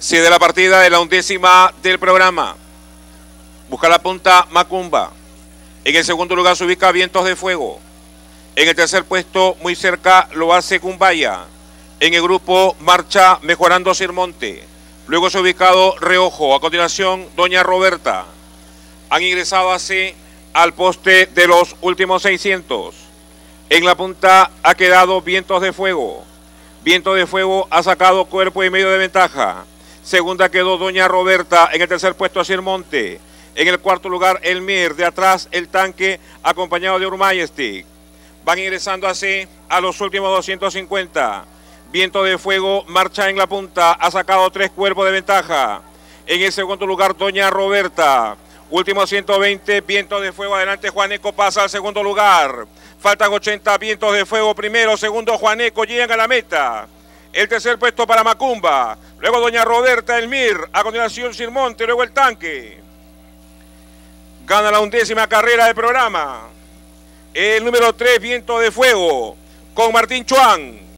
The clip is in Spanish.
Sigue la partida de la 11ª del programa. Busca la punta Macumba. En el segundo lugar se ubica Vientos de Fuego. En el tercer puesto, muy cerca, lo hace Cumbaya. En el grupo marcha Mejorando Sirmonte. Luego se ha ubicado Reojo. A continuación, Doña Roberta. Han ingresado así al poste de los últimos 600. En la punta ha quedado Vientos de Fuego. Vientos de Fuego ha sacado cuerpo y medio de ventaja. Segunda quedó Doña Roberta. En el tercer puesto, Sirmonte. En el cuarto lugar, Elmir. De atrás, el tanque acompañado de Urmajestic. Van ingresando así a los últimos 250. Viento de Fuego marcha en la punta. Ha sacado 3 cuerpos de ventaja. En el segundo lugar, Doña Roberta. Último 120, Vientos de Fuego. Adelante, Juaneco pasa al segundo lugar. Faltan 80, Vientos de Fuego primero. Segundo, Juaneco. Llegan a la meta. El tercer puesto para Macumba. Luego Doña Roberta, Elmir. A continuación, Sirmonte. Luego el tanque. Gana la 11ª carrera del programa. El número 3, Viento de Fuego, con Martín Chuan.